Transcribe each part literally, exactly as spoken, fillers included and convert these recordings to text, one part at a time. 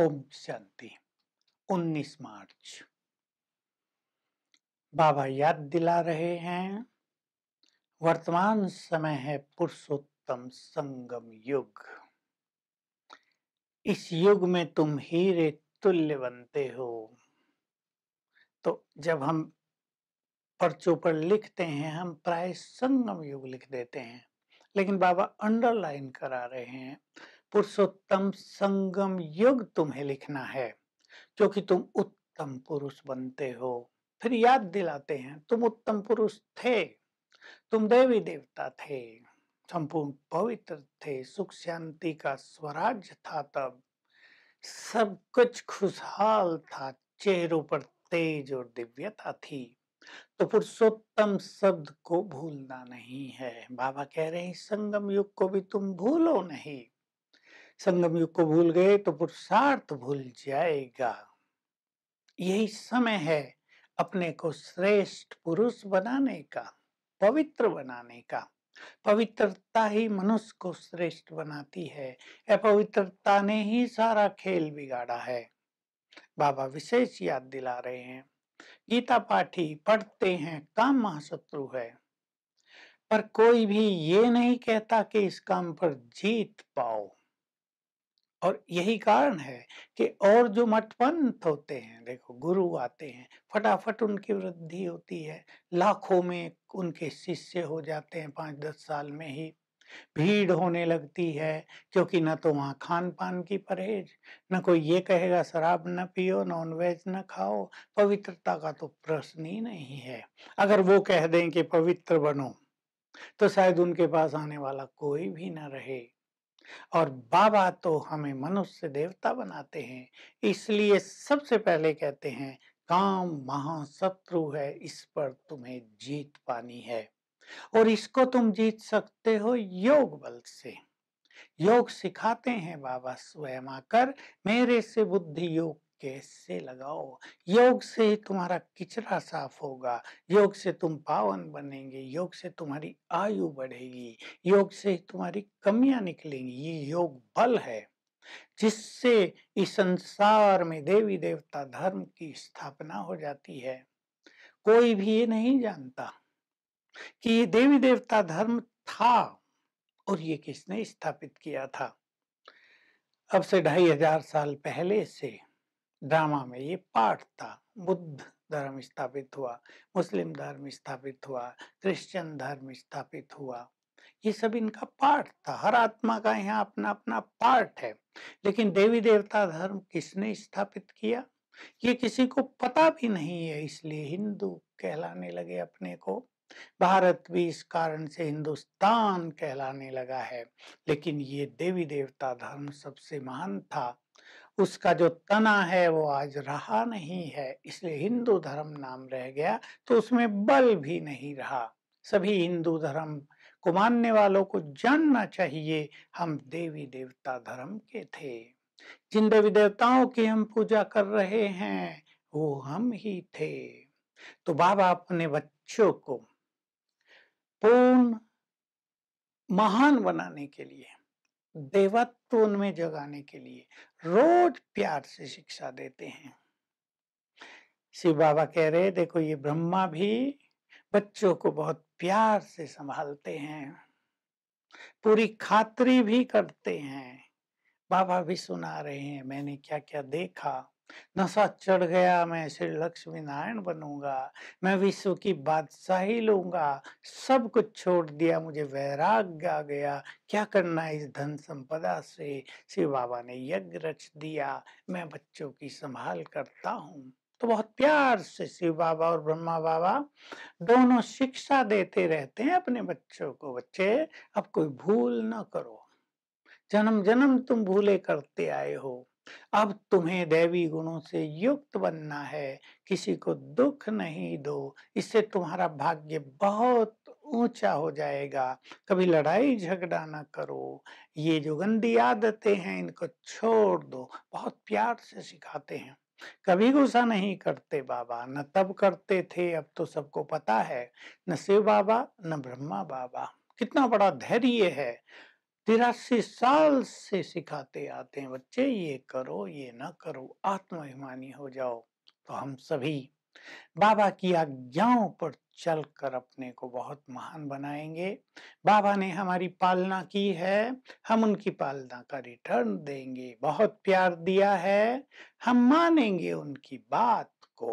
ओम शांति। उन्नीस मार्च बाबा याद दिला रहे हैं, वर्तमान समय है पुरुषोत्तम संगम युग। इस युग में तुम हीरे तुल्य बनते हो। तो जब हम पर्चों पर लिखते हैं, हम प्राय संगम युग लिख देते हैं, लेकिन बाबा अंडरलाइन करा रहे हैं, पुरुषोत्तम संगम युग तुम्हें लिखना है, क्योंकि तुम उत्तम पुरुष बनते हो। फिर याद दिलाते हैं, तुम उत्तम पुरुष थे, तुम देवी देवता थे, संपूर्ण पवित्र थे, सुख शांति का स्वराज्य था, तब सब कुछ खुशहाल था, चेहरों पर तेज और दिव्यता थी। तो पुरुषोत्तम शब्द को भूलना नहीं है। बाबा कह रहे हैं संगम युग को भी तुम भूलो नहीं। संगम युग को भूल गए तो पुरुषार्थ भूल जाएगा। यही समय है अपने को श्रेष्ठ पुरुष बनाने का, पवित्र बनाने का। पवित्रता ही मनुष्य को श्रेष्ठ बनाती है। अपवित्रता ने ही सारा खेल बिगाड़ा है। बाबा विशेष याद दिला रहे हैं, गीता पाठी पढ़ते हैं, काम महाशत्रु है, पर कोई भी ये नहीं कहता कि इस काम पर जीत पाओ। और यही कारण है कि और जो मठपंथ होते हैं, देखो गुरु आते हैं, फटाफट उनकी वृद्धि होती है, लाखों में उनके शिष्य हो जाते हैं, पाँच दस साल में ही भीड़ होने लगती है, क्योंकि न तो वहाँ खान पान की परहेज, न कोई ये कहेगा शराब न पियो, नॉन वेज न खाओ, पवित्रता का तो प्रश्न ही नहीं है। अगर वो कह दें कि पवित्र बनो, तो शायद उनके पास आने वाला कोई भी न रहे। और बाबा तो हमें मनुष्य देवता बनाते हैं, इसलिए सबसे पहले कहते हैं काम महाशत्रु है, इस पर तुम्हें जीत पानी है, और इसको तुम जीत सकते हो योग बल से। योग सिखाते हैं बाबा स्वयं आकर, मेरे से बुद्धि योग कैसे लगाओ। योग से ही तुम्हारा किचरा साफ होगा, योग से तुम पावन बनेंगे, योग से तुम्हारी आयु बढ़ेगी, योग से ही तुम्हारी कमियां निकलेंगी। ये योग बल है जिससे इस संसार में देवी देवता धर्म की स्थापना हो जाती है। कोई भी ये नहीं जानता कि ये देवी देवता धर्म था और ये किसने स्थापित किया था। अब से ढाई हजार साल पहले से ड्रामा में ये पाठ था। बुद्ध धर्म स्थापित हुआ, मुस्लिम धर्म स्थापित हुआ, क्रिश्चियन धर्म स्थापित हुआ, ये सब इनका पाठ था। हर आत्मा का यहाँ अपना अपना पाठ है। लेकिन देवी देवता धर्म किसने स्थापित किया, ये किसी को पता भी नहीं है, इसलिए हिंदू कहलाने लगे अपने को। भारत भी इस कारण से हिंदुस्तान कहलाने लगा है। लेकिन ये देवी देवता धर्म सबसे महान था, उसका जो तना है वो आज रहा नहीं है, इसलिए हिंदू धर्म नाम रह गया, तो उसमें बल भी नहीं रहा। सभी हिंदू धर्म को मानने वालों को जानना चाहिए, हम देवी देवता धर्म के थे। जिन देवी देवताओं की हम पूजा कर रहे हैं वो हम ही थे। तो बाबा अपने बच्चों को पूर्ण महान बनाने के लिए, देवत्व उनमें जगाने के लिए रोज प्यार से शिक्षा देते हैं। शिव बाबा कह रहे, देखो ये ब्रह्मा भी बच्चों को बहुत प्यार से संभालते हैं, पूरी खातिरी भी करते हैं। बाबा भी सुना रहे हैं, मैंने क्या क्या देखा, नशा चढ़ गया, मैं श्री लक्ष्मी नारायण बनूंगा, मैं विश्व की बादशाही लूंगा, सब कुछ छोड़ दिया, मुझे वैराग्य आ गया, क्या करना है इस धन संपदा से। शिव बाबा ने यज्ञ रच दिया, मैं बच्चों की संभाल करता हूँ। तो बहुत प्यार से शिव बाबा और ब्रह्मा बाबा दोनों शिक्षा देते रहते हैं अपने बच्चों को, बच्चे अब कोई भूल ना करो, जन्म जन्म तुम भूले करते आए हो, अब तुम्हें दैवी गुणों से युक्त बनना है, किसी को दुख नहीं दो, इससे तुम्हारा भाग्य बहुत ऊंचा हो जाएगा। कभी लड़ाई झगड़ा ना करो, ये जो गंदी आदतें हैं इनको छोड़ दो, बहुत प्यार से सिखाते हैं। कभी गुस्सा नहीं करते बाबा, न तब करते थे, अब तो सबको पता है, न शिव बाबा न ब्रह्मा बाबा। कितना बड़ा धैर्य है, तिरासी साल से सिखाते आते हैं बच्चे, ये करो, ये ना करो, आत्माभिमानी हो जाओ। तो हम सभी बाबा की आज्ञाओं पर चलकर अपने को बहुत महान बनाएंगे। बाबा ने हमारी पालना की है, हम उनकी पालना का रिटर्न देंगे। बहुत प्यार दिया है, हम मानेंगे उनकी बात को।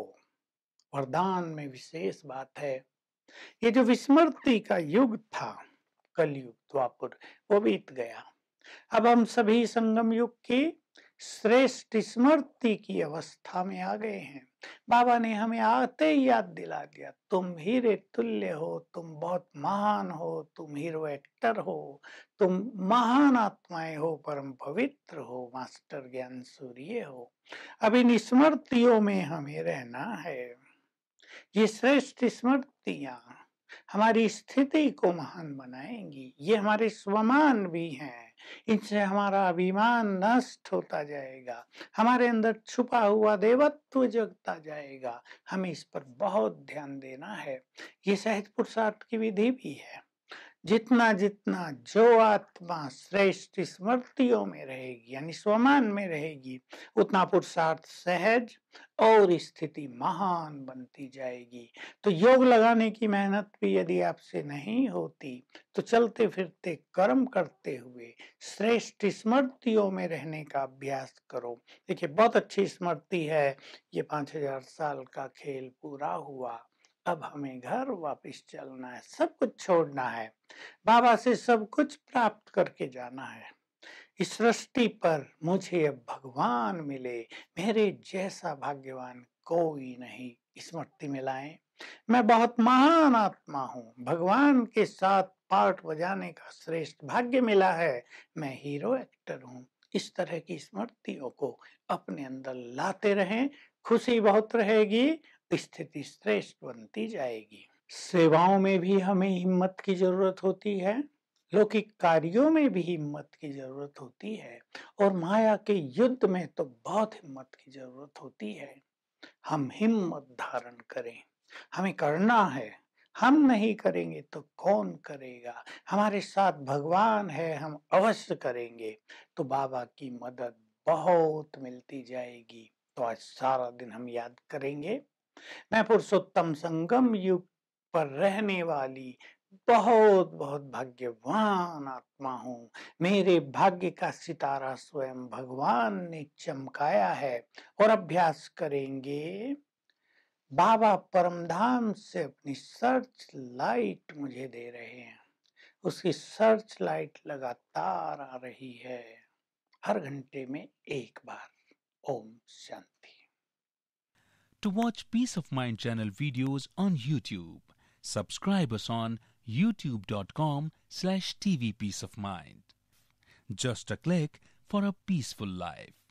वरदान में विशेष बात है, ये जो विस्मृति का युग था, कलयुग द्वापर, वो बीत गया। अब हम सभी संगम युग की श्रेष्ठ स्मृति की अवस्था में आ गए हैं। बाबा ने हमें आते ही याद दिला दिया, तुम हीरे तुल्य हो, तुम बहुत महान हो, तुम हीरो एक्टर हो, तुम महान आत्माएं हो, परम पवित्र हो, मास्टर ज्ञान सूर्य हो। अब इन स्मृतियों में हमें रहना है। ये श्रेष्ठ स्मृतियां हमारी स्थिति को महान बनाएंगी। ये हमारे स्वमान भी हैं, इनसे हमारा अभिमान नष्ट होता जाएगा, हमारे अंदर छुपा हुआ देवत्व जगता जाएगा। हमें इस पर बहुत ध्यान देना है। ये सहज पुरुषार्थ की विधि भी है। जितना जितना जो आत्मा श्रेष्ठ स्मृतियों में रहेगी, यानी स्वमान में रहेगी, उतना पुरुषार्थ सहज और स्थिति महान बनती जाएगी। तो योग लगाने की मेहनत भी यदि आपसे नहीं होती, तो चलते फिरते कर्म करते हुए श्रेष्ठ स्मृतियों में रहने का अभ्यास करो। देखिए, बहुत अच्छी स्मृति है, ये पांच हजार साल का खेल पूरा हुआ, अब हमें घर वापस चलना है, सब कुछ छोड़ना है, बाबा से सब कुछ प्राप्त करके जाना है। इस सृष्टि पर मुझे अब भगवान मिले, मेरे जैसा भाग्यवान कोई नहीं। स्मृति में लाएं, मैं बहुत महान आत्मा हूँ, भगवान के साथ पार्ट बजाने का श्रेष्ठ भाग्य मिला है, मैं हीरो एक्टर हूँ। इस तरह की स्मृतियों को अपने अंदर लाते रहें, खुशी बहुत रहेगी, स्थिति श्रेष्ठ बनती जाएगी। सेवाओं में भी हमें हिम्मत की जरूरत होती है, लौकिक कार्यों में भी हिम्मत की जरूरत होती है, और माया के युद्ध में तो बहुत हिम्मत की जरूरत होती है। हम हिम्मत धारण करें, हमें करना है, हम नहीं करेंगे तो कौन करेगा। हमारे साथ भगवान है, हम अवश्य करेंगे, तो बाबा की मदद बहुत मिलती जाएगी। तो आज सारा दिन हम याद करेंगे, मैं पुरुषोत्तम संगम युग पर रहने वाली बहुत बहुत भाग्यवान आत्मा हूँ। मेरे भाग्य का सितारा स्वयं भगवान ने चमकाया है। और अभ्यास करेंगे, बाबा परमधाम से अपनी सर्च लाइट मुझे दे रहे हैं, उसकी सर्च लाइट लगातार आ रही है, हर घंटे में एक बार। Om Shanti. To watch Peace of Mind channel videos on YouTube, subscribe us on youtube dot com slash T V Peace of Mind. Just a click for a peaceful life.